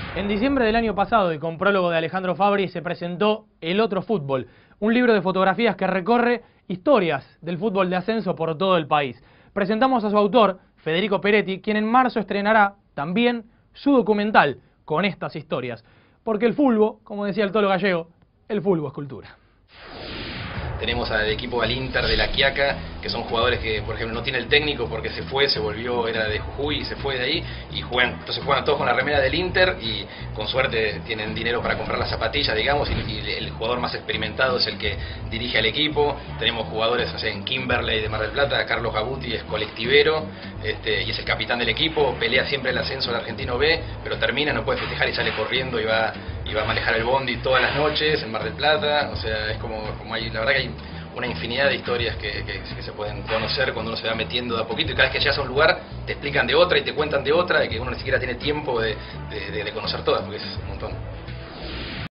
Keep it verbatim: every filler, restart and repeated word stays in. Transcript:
En diciembre del año pasado, y con prólogo de Alejandro Fabri, se presentó El Otro Fútbol, un libro de fotografías que recorre historias del fútbol de ascenso por todo el país. Presentamos a su autor, Federico Peretti, quien en marzo estrenará también su documental con estas historias. Porque el fútbol, como decía el Tolo Gallego, el fútbol es cultura. Tenemos al equipo al Inter de La Quiaca, que son jugadores que, por ejemplo, no tiene el técnico porque se fue, se volvió, era de Jujuy y se fue de ahí, y juegan, entonces juegan todos con la remera del Inter y con suerte tienen dinero para comprar las zapatillas, digamos, y, y el jugador más experimentado es el que dirige al equipo. Tenemos jugadores, no sé, en Kimberley de Mar del Plata, Carlos Gabuti es colectivero, este, y es el capitán del equipo, pelea siempre el ascenso del Argentino B, pero termina, no puede festejar y sale corriendo y va, y va a manejar el bondi todas las noches en Mar del Plata. O sea, es como, como hay, la verdad que hay una infinidad de historias que, que, que se pueden conocer cuando uno se va metiendo de a poquito, y cada vez que llegas a un lugar te explican de otra y te cuentan de otra, y que uno ni siquiera tiene tiempo de, de, de conocer todas, porque es un montón.